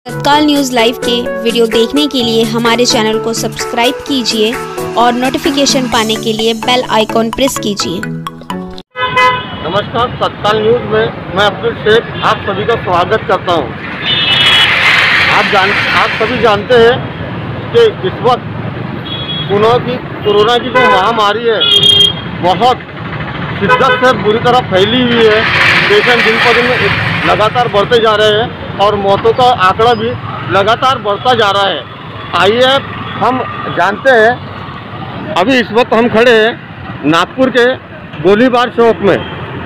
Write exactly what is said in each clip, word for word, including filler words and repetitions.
तत्काल news live के video देखने के लिए हमारे चैनल को सब्सक्राइब कीजिए और नोटिफिकेशन पाने के लिए बेल आइकॉन प्रेस कीजिए। नमस्कार, तत्काल न्यूज़ में मैं अब्दुल शेख आप सभी का स्वागत करता हूं। आप जान आप सभी जानते हैं कि इस वक्त कोरोना की कोरोना की जो महामारी है बहुत शिद्दत से बुरी तरह फैली हुई है। पेशेंट दिन पर दिन लगातार बढ़ते जा रहे हैं और मौतों का आंकड़ा भी लगातार बढ़ता जा रहा है। आइए हम जानते हैं, अभी इस वक्त हम खड़े हैं नागपुर के गोलीबार चौक में।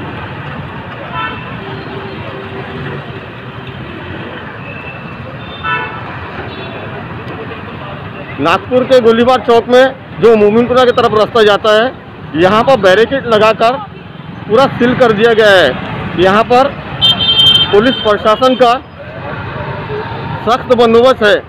नागपुर के गोलीबार चौक में जो मोमिनपुरा की तरफ रास्ता जाता है, यहाँ पर बैरिकेड लगाकर पूरा सील कर दिया गया है। यहाँ पर पुलिस प्रशासन का सख्त बंदोबस्त है।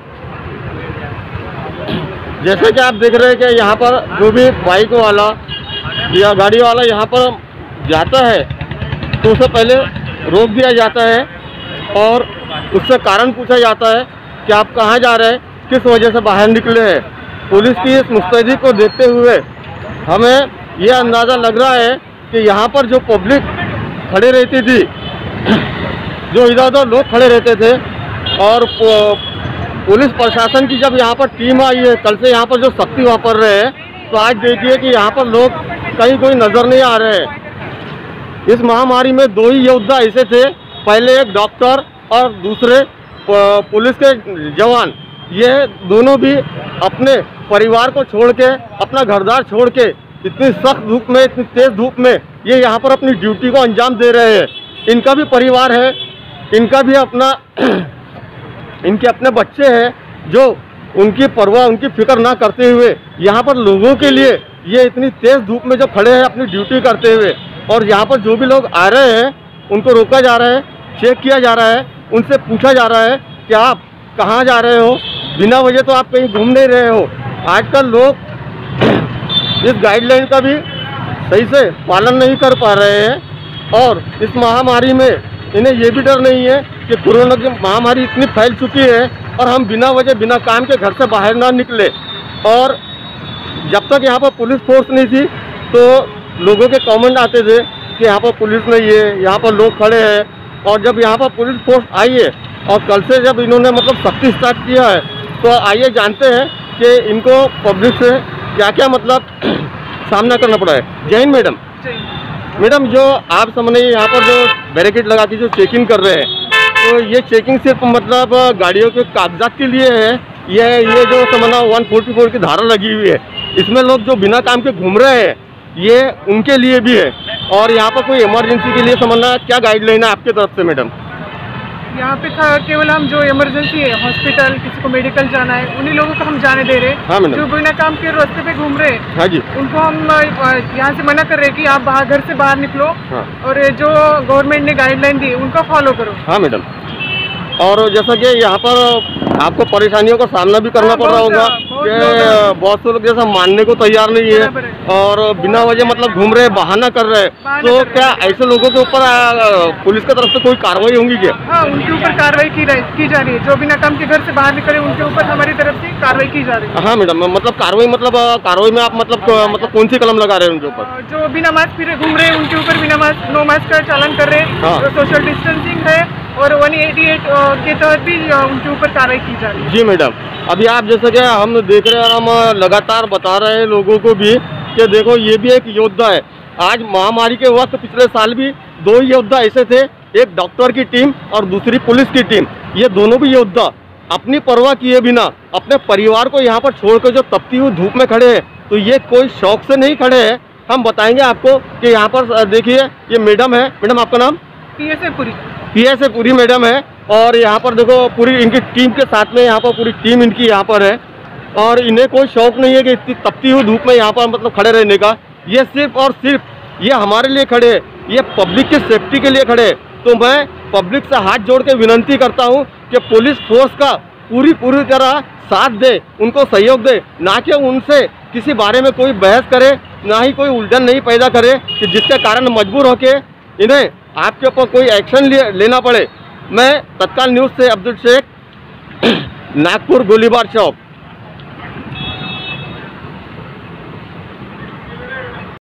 जैसे कि आप देख रहे हैं कि यहाँ पर जो भी बाइक वाला या गाड़ी वाला यहाँ पर जाता है तो उससे पहले रोक दिया जाता है और उससे कारण पूछा जाता है कि आप कहाँ जा रहे हैं, किस वजह से बाहर निकले हैं। पुलिस की इस मुस्तैदी को देखते हुए हमें यह अंदाज़ा लग रहा है कि यहाँ पर जो पब्लिक खड़े रहती थी, जो इधर उधर लोग खड़े रहते थे, और पुलिस प्रशासन की जब यहाँ पर टीम आई है, कल से यहाँ पर जो सख्ती वापर रहे हैं, तो आज देखिए कि यहाँ पर लोग कहीं कोई नज़र नहीं आ रहे हैं। इस महामारी में दो ही योद्धा ऐसे थे, पहले एक डॉक्टर और दूसरे पुलिस के जवान। ये दोनों भी अपने परिवार को छोड़ के, अपना घरदार छोड़ के इतनी सख्त धूप में, इतनी तेज़ धूप में ये यहाँ पर अपनी ड्यूटी को अंजाम दे रहे हैं। इनका भी परिवार है, इनका भी अपना इनके अपने बच्चे हैं जो उनकी परवाह, उनकी फिक्र ना करते हुए यहाँ पर लोगों के लिए ये इतनी तेज़ धूप में जो खड़े हैं अपनी ड्यूटी करते हुए, और यहाँ पर जो भी लोग आ रहे हैं उनको रोका जा रहा है, चेक किया जा रहा है, उनसे पूछा जा रहा है कि आप कहाँ जा रहे हो, बिना वजह तो आप कहीं घूम नहीं रहे हो। आजकल लोग इस गाइडलाइन का भी सही से पालन नहीं कर पा रहे हैं और इस महामारी में इन्हें ये भी डर नहीं है कि कोरोना की महामारी इतनी फैल चुकी है और हम बिना वजह, बिना काम के घर से बाहर ना निकले। और जब तक यहाँ पर पुलिस फोर्स नहीं थी तो लोगों के कमेंट आते थे कि यहाँ पर पुलिस नहीं है, यहाँ पर लोग खड़े हैं। और जब यहाँ पर पुलिस फोर्स आई है और कल से जब इन्होंने मतलब सख्ती स्टार्ट किया है, तो आइए जानते हैं कि इनको पब्लिक से क्या क्या मतलब सामना करना पड़ा है। जय हिंद मैडम। मैडम, जो आप सामने यहाँ पर जो बैरिकेड लगा के जो चेकिंग कर रहे हैं, तो ये चेकिंग सिर्फ मतलब गाड़ियों के कागजात के लिए है, ये ये जो समझना वन फोर्टी फोर की धारा लगी हुई है, इसमें लोग जो बिना काम के घूम रहे हैं ये उनके लिए भी है। और यहाँ पर कोई इमरजेंसी के लिए समझना क्या गाइडलाइन है आपकी तरफ से मैडम? यहाँ पे था केवल हम जो इमरजेंसी है, हॉस्पिटल, किसी को मेडिकल जाना है, उन्हीं लोगों को हम जाने दे रहे हैं। हाँ मैडम। जो बिना काम के रास्ते पे घूम रहे हैं, हाँ जी, उनको हम यहाँ से मना कर रहे हैं कि आप बाहर घर से बाहर निकलो। हाँ। और जो गवर्नमेंट ने गाइडलाइन दी उनका फॉलो करो। हाँ मैडम। और जैसा कि यहाँ पर आपको परेशानियों का सामना भी करना पड़ रहा होगा कि बहुत से लोग जैसा मानने को तैयार नहीं है और बिना वजह मतलब घूम रहे, बहाना कर रहे हैं, तो क्या ऐसे लोगों के ऊपर पुलिस की तरफ से कोई कार्रवाई होंगी क्या? हाँ, उनके ऊपर कार्रवाई की की जा रही है। जो बिना काम के घर से बाहर निकले उनके ऊपर हमारी तरफ से कार्रवाई की जा रही है। हाँ मैडम, मतलब कार्रवाई मतलब कार्रवाई में आप मतलब मतलब कौन सी कलम लगा रहे हैं उनके ऊपर? जो बिना मास्क फिर घूम रहे हैं उनके ऊपर बिना मास्क, नो मास्क का चालान कर रहे हैं। सोशल डिस्टेंसिंग है और वन एटी एट के तहत भी उनके ऊपर कार्रवाई की जा रही है। जी मैडम, अभी आप जैसे कि हम देख रहे हैं और हम लगातार बता रहे हैं लोगों को भी कि देखो ये भी एक योद्धा है। आज महामारी के वक्त पिछले साल भी दो योद्धा ऐसे थे, एक डॉक्टर की टीम और दूसरी पुलिस की टीम। ये दोनों भी योद्धा अपनी परवाह किए बिना अपने परिवार को यहाँ पर छोड़कर जो तपती हुई धूप में खड़े हैं, तो ये कोई शौक से नहीं खड़े हैं। हम बताएंगे आपको कि यहाँ पर देखिए ये मैडम है। मैडम, आपका नाम? P S A Puri. P S A Puri madam है। और यहाँ पर देखो पूरी इनकी टीम के साथ में यहाँ पर पूरी टीम इनकी यहाँ पर है और इन्हें कोई शौक नहीं है कि इतनी तपती हुई धूप में यहाँ पर मतलब खड़े रहने का। ये सिर्फ और सिर्फ ये हमारे लिए खड़े हैं, ये पब्लिक की सेफ्टी के लिए खड़े हैं। तो मैं पब्लिक से हाथ जोड़ के विनंती करता हूँ कि पुलिस फोर्स का पूरी पूरी तरह साथ दे, उनको सहयोग दे, ना कि उनसे किसी बारे में कोई बहस करे, ना ही कोई उलझन नहीं पैदा करे कि जिसके कारण मजबूर होके इन्हें आपके ऊपर कोई एक्शन ले, लेना पड़े। मैं तत्काल न्यूज़ से अब्दुल शेख नागपुर गोलीबार चौक